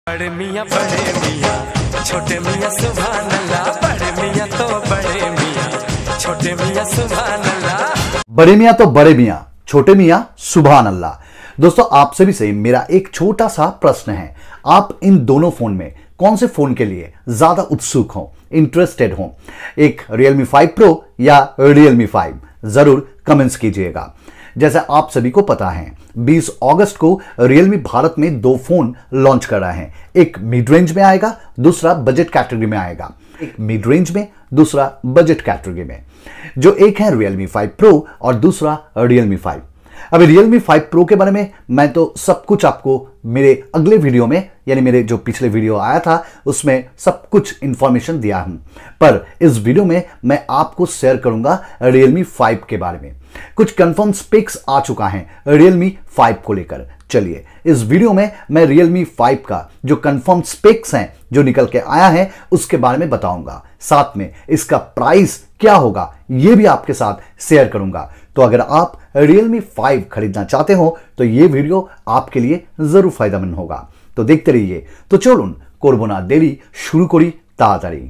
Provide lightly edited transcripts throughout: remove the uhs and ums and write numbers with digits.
बड़े मियाँ छोटे मियाँ सुभान अल्लाह, बड़े मियाँ तो बड़े मियाँ छोटे मियाँ सुभान अल्लाह। बड़े मियाँ तो बड़े मियाँ छोटे मियाँ सुभान अल्लाह। दोस्तों, आप सभी से मेरा एक छोटा सा प्रश्न है, आप इन दोनों फोन में कौन से फोन के लिए ज्यादा उत्सुक हो, इंटरेस्टेड हो, एक Realme 5 Pro या Realme 5? जरूर कमेंट्स कीजिएगा। जैसा आप सभी को पता है, 20 अगस्त को Realme भारत में दो फोन लॉन्च कर रहा है। एक मिड रेंज में आएगा, दूसरा बजट कैटेगरी में आएगा। एक मिड रेंज में, दूसरा बजट कैटेगरी में। जो एक है Realme 5 Pro और दूसरा Realme 5। अभी Realme 5 Pro के बारे में मैं तो सब कुछ आपको मेरे अगले वीडियो में, यानी मेरे जो पिछले वीडियो आया था उसमें सब कुछ इंफॉर्मेशन दिया हूं, पर इस वीडियो में मैं आपको शेयर करूंगा Realme 5 के बारे में। कुछ कंफर्म स्पेक्स आ चुका है Realme 5 को लेकर। चलिए, इस वीडियो में मैं Realme 5 का जो कंफर्म स्पेक्स हैं जो निकल के आया है उसके बारे में बताऊंगा। साथ में इसका प्राइस क्या होगा यह भी आपके साथ शेयर करूंगा। तो अगर आप Realme 5 खरीदना चाहते हो तो यह वीडियो आपके लिए जरूर फायदेमंद होगा। तो देखते रहिए। तो चलुन করব না দেরি, শুরু করি তাড়াতাড়ি।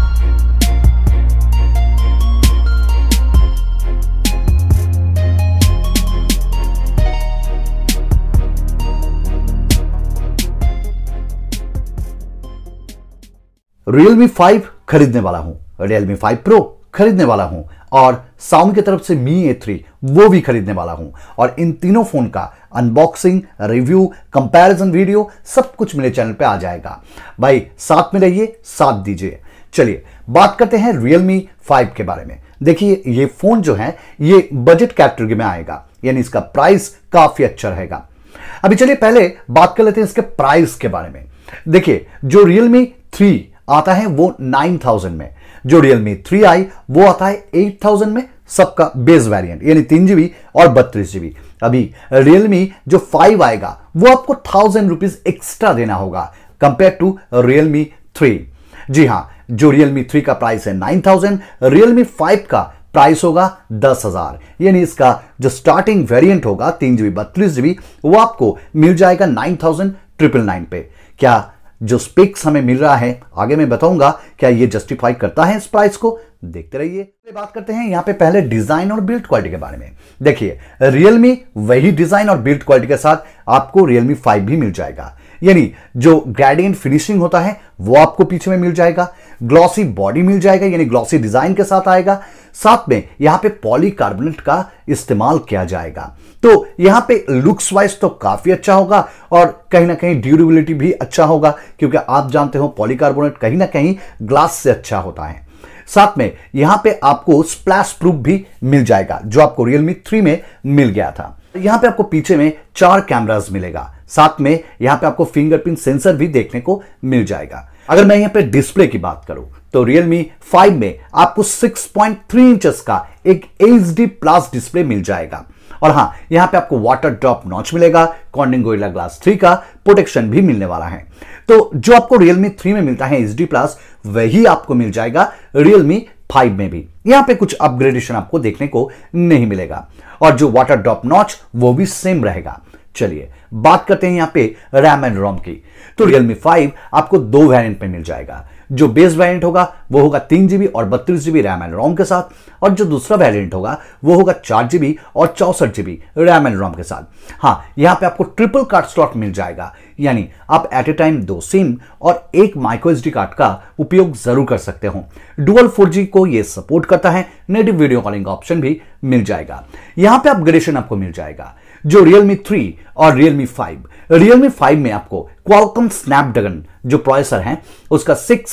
Realme 5 खरीदने वाला हूं, Realme 5 Pro खरीदने वाला हूं और Xiaomi की तरफ से Mi A3 वो भी खरीदने वाला हूं। और इन तीनों फोन का अनबॉक्सिंग, रिव्यू, कंपैरिजन वीडियो सब कुछ मेरे चैनल पे आ जाएगा। भाई साथ में रहिए, साथ दीजिए। चलिए बात करते हैं Realme 5 के बारे में। देखिए, ये फोन जो है ये बजट कैटेगरी में आएगा, यानी इसका प्राइस काफी अच्छा रहेगा। अभी चलिए पहले बात कर लेते हैं इसके प्राइस के बारे में। देखिए, जो Realme 3 आता है वो 9000 में, जो Realme 3i वो आता है 8000 में, सबका बेस वेरिएंट यानी 3GB और 32GB। अभी Realme जो 5 आएगा वो आपको 1000 रुपीज एक्स्ट्रा देना होगा कंपेयर टू Realme 3। जी हां, जो Realme 3 का प्राइस है 9000, Realme 5 का प्राइस होगा 10,000। यानी इसका जो स्टार्टिंग वेरिएंट होगा 3GB 32GB वो आपको मिल जाएगा 9999 पे। क्या जो स्पेक्स हमें मिल रहा है आगे मैं बताऊंगा, क्या ये जस्टिफाई करता है इस प्राइस को? देखते रहिए। बात करते हैं यहां पे पहले डिजाइन और बिल्ड क्वालिटी के बारे में। देखिए, Realme वही डिजाइन और बिल्ड क्वालिटी के साथ आपको Realme 5 भी मिल जाएगा। यानी जो ग्रेडियंट फिनिशिंग होता है वो आपको पीछे में मिल जाएगा, ग्लॉसी बॉडी मिल जाएगा, यानी ग्लॉसी डिजाइन के साथ आएगा। साथ में यहां पे पॉलीकार्बोनेट का इस्तेमाल किया जाएगा। तो यहां पे लुक्स वाइज तो काफी अच्छा होगा और कहीं ना कहीं ड्यूरेबिलिटी भी अच्छा होगा, क्योंकि आप जानते हो पॉलीकार्बोनेट कहीं ना कहीं ग्लास से अच्छा होता है। साथ में यहां पे आपको स्प्लैश प्रूफ भी मिल जाएगा, जो आपको Realme 3 में मिल गया था। यहां पे आपको पीछे में 4 कैमरास मिलेगा। साथ में यहां पे आपको फिंगरप्रिंट सेंसर भी देखने को मिल जाएगा। अगर मैं यहां पे डिस्प्ले की बात करूं तो Realme 5 में आपको 6.3 इंचेस का एक HD प्लस डिस्प्ले मिल जाएगा। और हां, यहां पे आपको वाटर ड्रॉप नॉच मिलेगा, Corning Gorilla Glass 3 का प्रोटेक्शन भी मिलने वाला है। तो जो आपको Realme 3 में मिलता है HD प्लस, वही आपको मिल जाएगा Realme 5 में भी। यहां पे कुछ अपग्रेडेशन आपको देखने को नहीं मिलेगा और जो वाटर ड्रॉप नॉच वो भी सेम रहेगा। चलिए बात करते हैं यहां पे रैम एंड रोम की। तो Realme 5 आपको दो वेरिएंट में मिल जाएगा। जो बेस वेरिएंट होगा वो होगा 3GB और 32GB रैम एंड रोम के साथ, और जो दूसरा वेरिएंट होगा वो होगा 4GB और 64GB रैम एंड रोम के साथ। हाँ, यहां पे आपको ट्रिपल कार्ड स्लॉट मिल जाएगा, यानी आप एट ए टाइम 2 सिम और एक माइक्रो SD कार्ड का उपयोग जरूर कर सकते हो। डुअल 4G को ये सपोर्ट करता है, नेटिव वीडियो कॉलिंग ऑप्शन भी मिल जाएगा। यहां पे अपग्रेडेशन आपको मिल जाएगा। जो Realme 3 और Realme 5 में आपको Qualcomm Snapdragon जो प्रोसेसर है उसका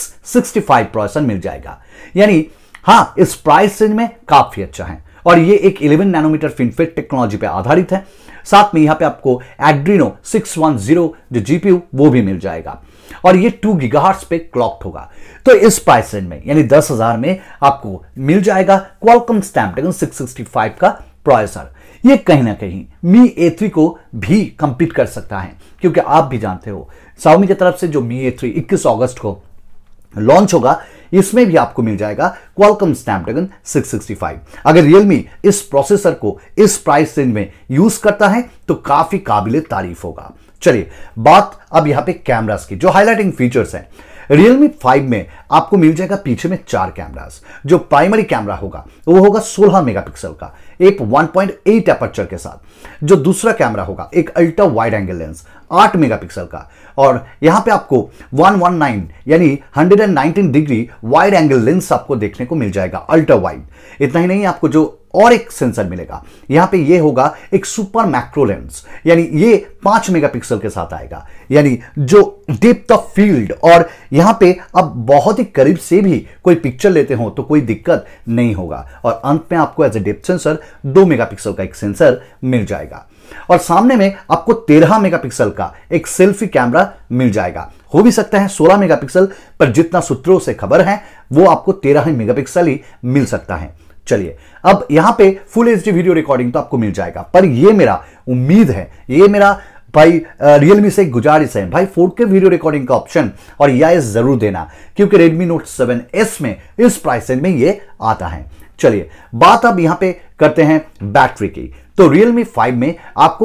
665 प्रोसेसर मिल जाएगा। यानी हां, इस प्राइस रेंज में काफी अच्छा है और ये एक 11 नैनोमीटर FinFET टेक्नोलॉजी पे आधारित है। साथ में यहां पे आपको Adreno 610 जो GPU वो भी मिल जाएगा और ये 2 GHz पे क्लॉक्ड होगा। तो इस प्राइस रेंज में यानी 10,000 में आपको मिल जाएगा Qualcomm Snapdragon 665 का प्रोसेसर। ये कहीं ना कहीं Mi A3 को भी कंपीट कर सकता है, क्योंकि आप भी जानते हो Xiaomi की तरफ से जो Mi A3 21 अगस्त को लॉन्च होगा, इसमें भी आपको मिल जाएगा Qualcomm Snapdragon 665। अगर Realme इस प्रोसेसर को इस प्राइस रेंज में यूज करता है तो काफी काबिले तारीफ होगा। चलिए बात अब यहां पे कैमरास की, जो हाईलाइटिंग फीचर्स हैं। Realme 5 में आपको मिल जाएगा पीछे में 4 कैमरास। जो प्राइमरी कैमरा होगा वो होगा 16 मेगापिक्सल का एक 1.8 अपर्चर के साथ। जो दूसरा कैमरा होगा एक ultra wide angle lens 8 megapixel का, और यहां पे आपको 119 यानी 119 डिग्री वाइड एंगल लेंस आपको देखने को मिल जाएगा, अल्ट्रा वाइड। इतना ही नहीं, आपको जो और एक सेंसर मिलेगा यहां पे ये होगा एक सुपर मैक्रो लेंस, यानी ये 5 मेगापिक्सल के साथ आएगा, यानी जो डेप्थ ऑफ फील्ड और यहां पे अब बहुत ही करीब से भी कोई पिक्चर लेते हो तो कोई दिक्कत नहीं होगा। और अंत में आपको as a depth sensor 2 megapixel का एक सेंसर मिल जाएगा, और सामने में आपको 13 मेगापिक्सल का एक सेल्फी कैमरा मिल जाएगा। हो भी सकता है 16 मेगापिक्सल, पर जितना सूत्रों से खबर है वो आपको 13 ही मेगापिक्सल ही मिल सकता है। चलिए अब यहां पे फुल एचडी वीडियो रिकॉर्डिंग तो आपको मिल जाएगा, पर ये मेरा उम्मीद है, ये मेरा भाई Realme से गुजारिश है, भाई 4K वीडियो रिकॉर्डिंग का ऑप्शन और ये जरूर देना, क्योंकि Redmi Note 7S में इस प्राइस रेंज में ये आता है। चलिए बात अब यहां पे करते हैं बैटरी की। तो Realme 5 में आपको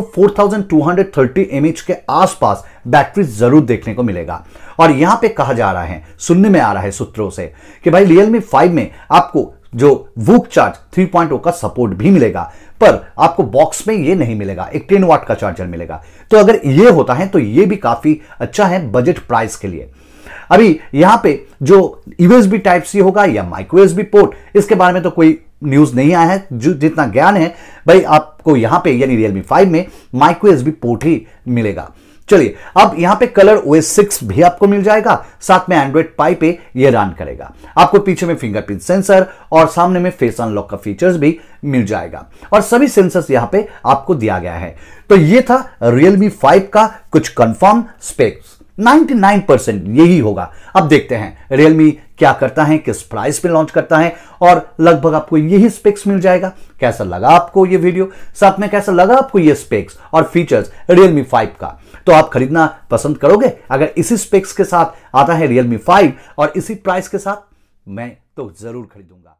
4230 mAh के आसपास बैटरी जरूर देखने को मिलेगा, और यहां पे कहा जा रहा है, सुनने में आ रहा है सूत्रों से कि भाई Realme 5 में आपको जो वूक चार्ज 3.0 का सपोर्ट भी मिलेगा, पर आपको बॉक्स में ये नहीं मिलेगा, एक 10 वाट का चार्जर मिलेगा। तो अगर ये होता है तो ये भी काफी अच्छा है बजट प्राइस के लिए। अभी यहां पे जो USB टाइप सी होगा या माइक्रो USB पोर्ट, इसके बारे में तो कोई न्यूज नहीं आया है। जो जितना ज्ञान है भाई आपको यहां पे यानी Realme 5 में माइक्रो USB पोर्ट ही मिलेगा। चलिए अब यहां पे कलर OS 6 भी आपको मिल जाएगा, साथ में एंड्रॉइड पाई पे ये रन करेगा। आपको पीछे में फिंगरप्रिंट सेंसर और सामने में फेस अनलॉक का फीचर्स भी मिल जाएगा, और सभी सेंसर्स यहां पे आपको दिया गया है। तो ये था Realme 5 का कुछ कंफर्म स्पेक्स, 99% यही होगा। अब देखते हैं Realme क्या करता है, किस प्राइस पे लॉन्च करता है, और लगभग आपको यही स्पेक्स मिल जाएगा। कैसा लगा आपको ये वीडियो, साथ में कैसा लगा आपको ये स्पेक्स और फीचर्स Realme 5 का, तो आप खरीदना पसंद करोगे? अगर इसी स्पेक्स के साथ आता है Realme 5 और इसी प्राइस के साथ, मैं तो जरूर खरीदूंगा।